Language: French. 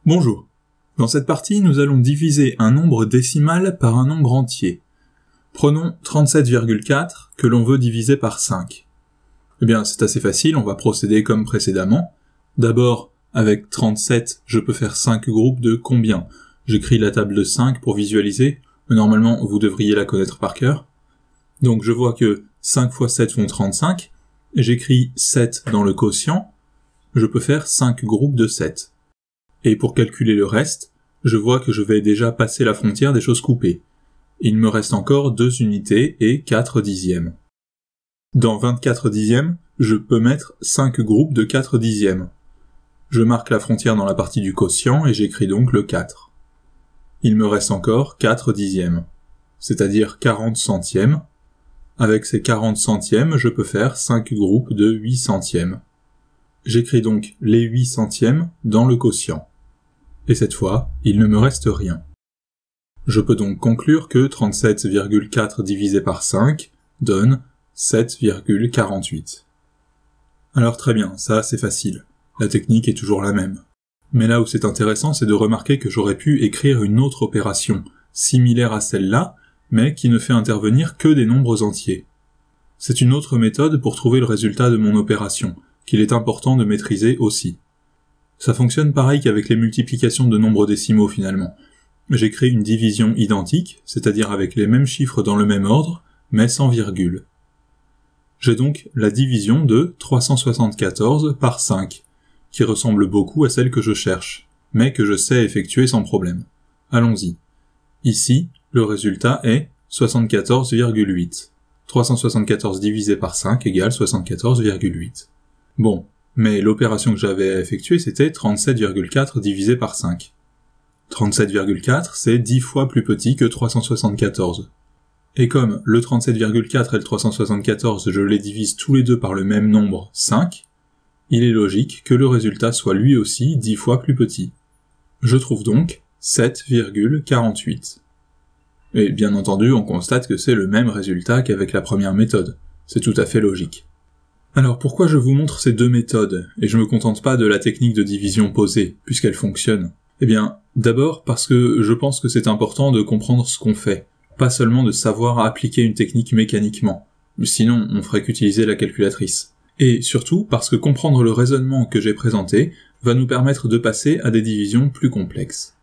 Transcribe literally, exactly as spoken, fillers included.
Bonjour. Dans cette partie, nous allons diviser un nombre décimal par un nombre entier. Prenons trente-sept virgule quatre que l'on veut diviser par cinq. Eh bien, c'est assez facile, on va procéder comme précédemment. D'abord, avec trente-sept, je peux faire cinq groupes de combien? J'écris la table de cinq pour visualiser, mais normalement, vous devriez la connaître par cœur. Donc, je vois que cinq fois sept font trente-cinq, j'écris sept dans le quotient, je peux faire cinq groupes de sept. Et pour calculer le reste, je vois que je vais déjà passer la frontière des choses coupées. Il me reste encore deux unités et quatre dixièmes. Dans vingt-quatre dixièmes, je peux mettre cinq groupes de quatre dixièmes. Je marque la frontière dans la partie du quotient et j'écris donc le quatre. Il me reste encore quatre dixièmes, c'est-à-dire quarante centièmes. Avec ces quarante centièmes, je peux faire cinq groupes de huit centièmes. J'écris donc les huit centièmes dans le quotient. Et cette fois, il ne me reste rien. Je peux donc conclure que trente-sept virgule quatre divisé par cinq donne sept virgule quarante-huit. Alors très bien, ça c'est facile. La technique est toujours la même. Mais là où c'est intéressant, c'est de remarquer que j'aurais pu écrire une autre opération, similaire à celle-là, mais qui ne fait intervenir que des nombres entiers. C'est une autre méthode pour trouver le résultat de mon opération, qu'il est important de maîtriser aussi. Ça fonctionne pareil qu'avec les multiplications de nombres décimaux finalement. J'écris une division identique, c'est-à-dire avec les mêmes chiffres dans le même ordre, mais sans virgule. J'ai donc la division de trois cent soixante-quatorze par cinq, qui ressemble beaucoup à celle que je cherche, mais que je sais effectuer sans problème. Allons-y. Ici, le résultat est soixante-quatorze virgule huit. trois cent soixante-quatorze divisé par cinq égale soixante-quatorze virgule huit. Bon, mais l'opération que j'avais à effectuer, c'était trente-sept virgule quatre divisé par cinq. trente-sept virgule quatre, c'est dix fois plus petit que trois cent soixante-quatorze. Et comme le trente-sept virgule quatre et le trois cent soixante-quatorze, je les divise tous les deux par le même nombre, cinq, il est logique que le résultat soit lui aussi dix fois plus petit. Je trouve donc sept virgule quarante-huit. Et bien entendu, on constate que c'est le même résultat qu'avec la première méthode. C'est tout à fait logique. Alors pourquoi je vous montre ces deux méthodes, et je me contente pas de la technique de division posée, puisqu'elle fonctionne? Eh bien, d'abord parce que je pense que c'est important de comprendre ce qu'on fait, pas seulement de savoir appliquer une technique mécaniquement, sinon on ferait qu'utiliser la calculatrice. Et surtout parce que comprendre le raisonnement que j'ai présenté va nous permettre de passer à des divisions plus complexes.